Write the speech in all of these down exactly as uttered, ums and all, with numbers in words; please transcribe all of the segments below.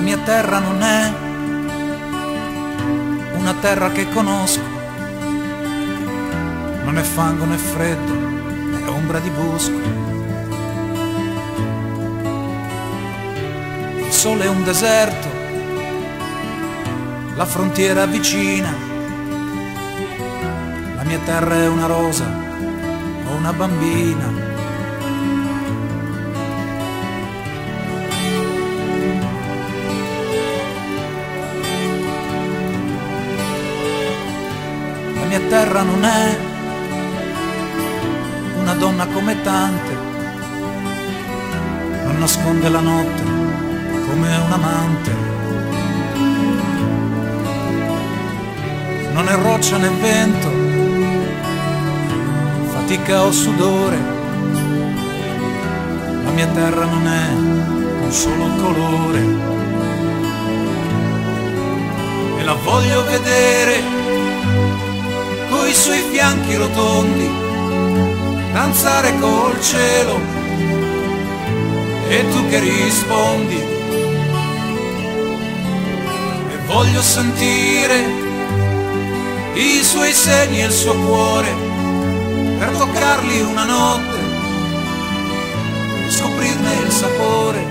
mia terra non è una terra che conosco, non è fango né freddo, è ombra di bosco. Il sole è un deserto, la frontiera vicina. La mia terra è una rosa o una bambina. La mia terra non è una donna come tante, non nasconde la notte come un amante. Non è roccia né vento, fatica o sudore. La mia terra non è un solo colore. E la voglio vedere coi suoi fianchi rotondi, danzare col cielo, e tu che rispondi. E voglio sentire i suoi segni e il suo cuore, per toccarli una notte e scoprirne il sapore.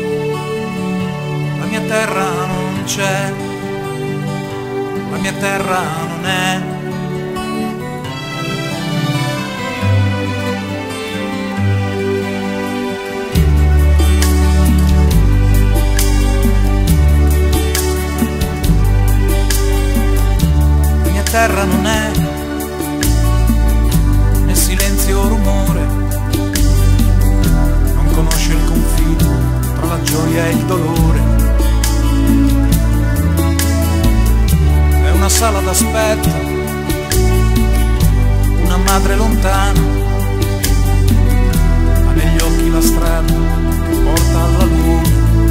La mia terra non c'è, la mia terra non è. La terra non è né silenzio o rumore, non conosce il confine tra la gioia e il dolore. È una sala d'aspetto, una madre lontana, ha negli occhi la strada che porta alla luna.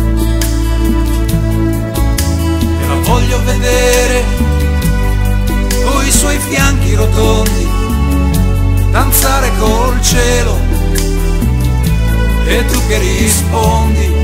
E la voglio vedere coi suoi fianchi rotondi, danzare col cielo, e tu che rispondi.